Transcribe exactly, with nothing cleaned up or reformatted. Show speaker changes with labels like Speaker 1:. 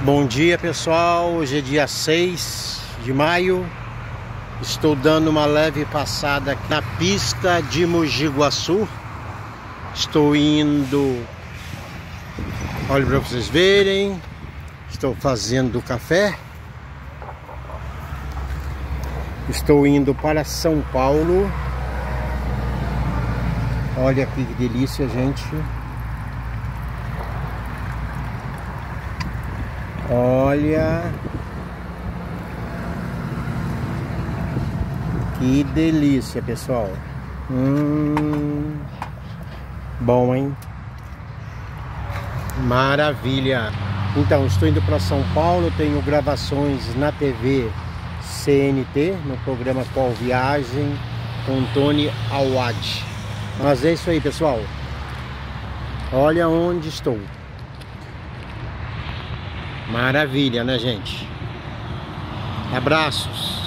Speaker 1: Bom dia, pessoal, hoje é dia seis de maio. Estou dando uma leve passada aqui na pista de Mogi Guaçu. Estou indo, olha para vocês verem, estou fazendo café. Estou indo para São Paulo. Olha que delícia, gente. Olha que delícia, pessoal. Hum, bom, hein? Maravilha. Então, estou indo para São Paulo. Tenho gravações na T V C N T, no programa Qual Viagem, com Tony Awad. Mas é isso aí, pessoal. Olha onde estou. Maravilha, né, gente? Abraços.